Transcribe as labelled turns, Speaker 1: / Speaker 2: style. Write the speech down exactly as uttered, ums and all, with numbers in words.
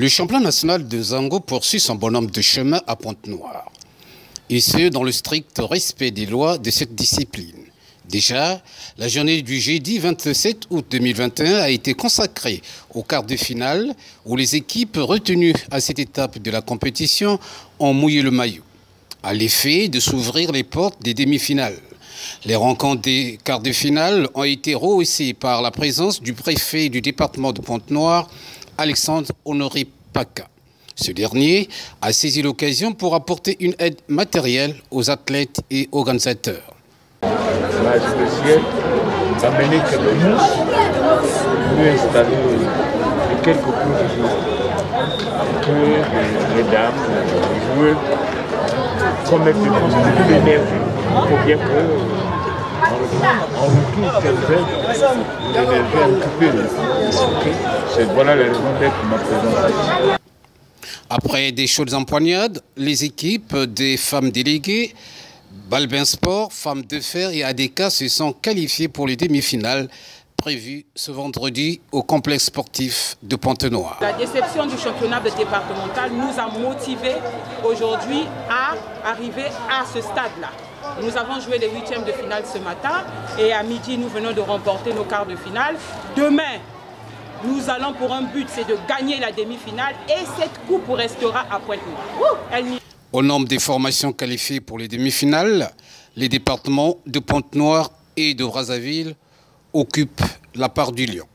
Speaker 1: Le championnat national de Zango poursuit son bonhomme de chemin à Pointe-Noire. Et ce, dans le strict respect des lois de cette discipline. Déjà, la journée du jeudi vingt-sept août deux mille vingt et un a été consacrée au quart de finale où les équipes retenues à cette étape de la compétition ont mouillé le maillot, à l'effet de s'ouvrir les portes des demi-finales. Les rencontres des quarts de finale ont été rehaussées par la présence du préfet du département de Pointe-Noire, Alexandre Honoré Paca. Ce dernier a saisi l'occasion pour apporter une aide matérielle aux athlètes et organisateurs.
Speaker 2: La spéciale a mené quelques mousses, nous installer quelques produits que les dames, les joueurs, comme les dépenses beaucoup d'énergie. Il faut bien qu'on retrouve l'énergie à occuper. C'est voilà la raison d'être ma présence.
Speaker 1: Après des chaudes empoignades, les équipes des femmes déléguées, Balbin Sport, Femmes de Fer et A D K se sont qualifiées pour les demi-finales prévues ce vendredi au complexe sportif de Pointe-Noire.
Speaker 3: La déception du championnat départemental nous a motivés aujourd'hui à arriver à ce stade-là. Nous avons joué les huitièmes de finale ce matin et à midi nous venons de remporter nos quarts de finale. Demain, nous allons pour un but, c'est de gagner la demi-finale et cette coupe restera à Pointe-Noire.
Speaker 1: Au nombre des formations qualifiées pour les demi-finales, les départements de Pointe-Noire et de Brazzaville occupent la part du lion.